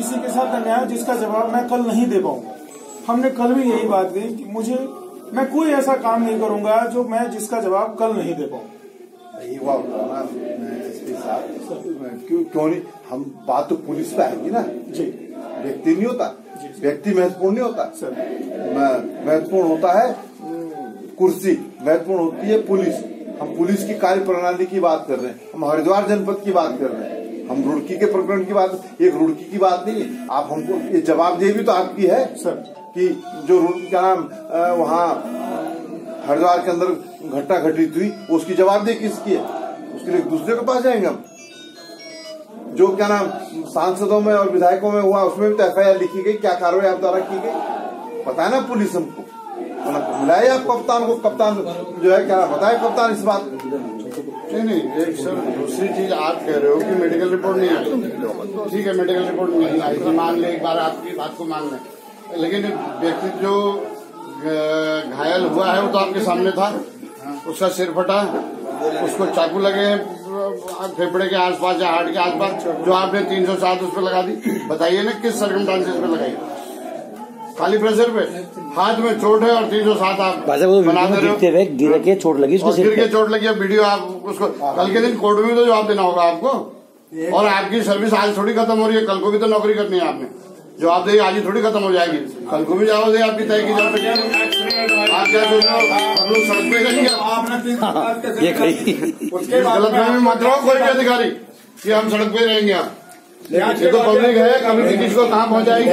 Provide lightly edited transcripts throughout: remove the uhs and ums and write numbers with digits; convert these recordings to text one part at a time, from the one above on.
किसी के साथ अन्याय जिसका जवाब मैं कल नहीं दे पाऊंगा। हमने कल भी यही बात कही कि मैं कोई ऐसा काम नहीं करूंगा जो मैं जिसका जवाब कल नहीं दे पाऊंगा। यही हुआ होता ना एसपी साहब, क्यों नहीं, हम बात तो पुलिस पे आएगी ना जी। व्यक्ति नहीं होता, व्यक्ति महत्वपूर्ण नहीं होता सर, महत्वपूर्ण होता है कुर्सी, महत्वपूर्ण होती है पुलिस। हम पुलिस की कार्य प्रणाली की बात कर रहे हैं, हम हरिद्वार जनपद की बात कर रहे हैं, हम रुड़की के प्रकरण की बात, एक रुड़की की बात नहीं है। आप हमको ये जवाबदेही भी तो आपकी है सर कि जो क्या नाम वहाँ हरिद्वार के अंदर घटना घटित हुई उसकी जवाबदेही किसकी है? उसके लिए दूसरे के पास जाएंगे हम। जो क्या नाम सांसदों में और विधायकों में हुआ उसमें भी तो FIR लिखी गई, क्या कार्रवाई आप द्वारा की गई पता है ना पुलिस हमको। मिलाए आप कप्तान को, कप्तान जो है क्या बताए कप्तान इस बात। नहीं एक सर दूसरी चीज आप कह रहे हो कि मेडिकल रिपोर्ट नहीं आई, ठीक है मेडिकल रिपोर्ट नहीं आई थी, मान ले एक बार आपकी बात को मान लें, लेकिन व्यक्ति जो घायल हुआ है वो तो आपके सामने था, उसका सिर फटा, उसको चाकू लगे फेफड़े के आसपास या हार्ट के आसपास, जो आपने 307 उस पर लगा दी। बताइए ना किस सर्कमस्टांसेस पे लगाई? खाली प्रेशर पे, हाथ में चोट है और 307 आप बनाते रहे हो। गिर के चोट लगी, गिर के चोट लगी। वीडियो आप उसको कल के दिन कोर्ट में तो जवाब देना होगा आपको, और आपकी सर्विस आज थोड़ी खत्म हो रही है, कल को भी तो नौकरी करनी है आपने। जवाबदेही आज ही थोड़ी खत्म हो जाएगी, कल को भी जवाबदेही आपकी तय की जा सकती है। आप क्या सोच रहे हो? हम लोग सड़क पे रहेंगे गलतफहमी मत रहो कोई भी अधिकारी कि हम सड़क पे रहेंगे। आप ये तो पब्लिक है, कभी भी किसी को कहाँ पहुँचाएगी।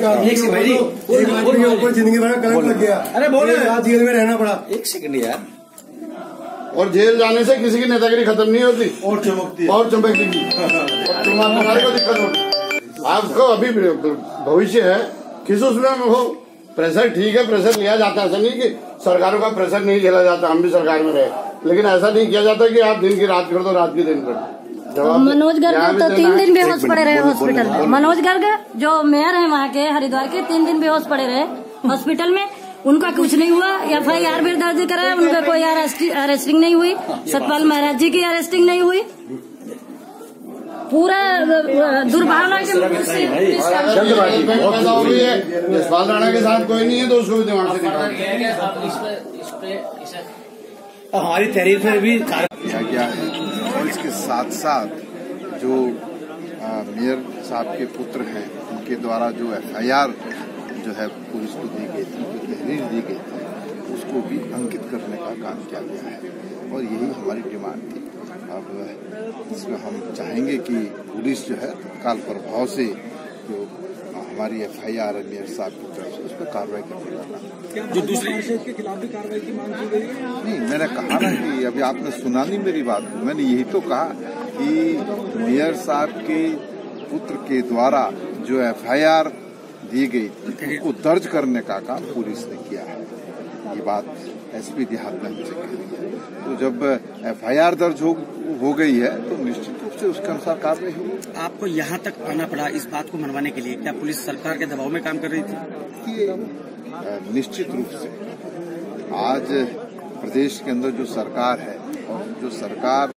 ऊपर जिंदगी भर कलंक लग गया, अरे बोले जेल में रहना पड़ा। एक सेकंड यार, और जेल जाने से किसी की नेतागिरी खत्म नहीं होती और चमकती है, और चमकती तुम्हारे को दिक्कत होती। आपको अभी भविष्य है, किस उसमें हो प्रेशर, ठीक है प्रेशर लिया जाता है, ऐसा नहीं कि सरकारों का प्रेशर नहीं झेला जाता, हम भी सरकार में रहे, लेकिन ऐसा नहीं किया जाता कि आप दिन की रात कर दो रात की दिन कर दो। मनोज गर्ग तो 3 दिन बेहोश पड़े रहे हॉस्पिटल में। मनोज गर्ग जो मेयर है वहाँ के हरिद्वार के, 3 दिन बेहोश पड़े रहे हॉस्पिटल में, उनका कुछ नहीं हुआ। FIR भी दर्ज करा, उनका कोई अरेस्टिंग नहीं हुई। सतपाल महाराज जी की अरेस्टिंग नहीं हुई। पूरा दुर्भावना के यशपाल राणा के साथ कोई नहीं है तो उसको भी दिमाग से हमारी तहरीर में भी किया गया है। और इसके साथ साथ जो मेयर साहब के पुत्र हैं उनके द्वारा जो FIR जो है पुलिस को दी गई थी, जो तहरीर दी गई थी, उसको भी अंकित करने का काम किया गया है। और यही हमारी डिमांड थी। अब इसमें हम चाहेंगे कि पुलिस जो है तत्काल प्रभाव से जो हमारी FIR है मेयर साहब की तरफ से उस पर कार्रवाई करने का। जो दूसरे के खिलाफ भी कार्रवाई की मांग की गई है? नहीं, मैंने कहा ना कि अभी आपने सुना नहीं मेरी बात, मैंने यही तो कहा कि मेयर साहब के पुत्र के द्वारा जो FIR दी गई थी उसको दर्ज करने का काम पुलिस ने किया है। ये बात SP देहात ने हमसे कही है। तो जब FIR दर्ज हो गई है तो निश्चित रूप से उसके अनुसार कार्रवाई होगी। आपको यहाँ तक आना पड़ा इस बात को मनवाने के लिए, क्या पुलिस सरकार के दबाव में काम कर रही थी? निश्चित रूप से आज प्रदेश के अंदर जो सरकार है और जो सरकार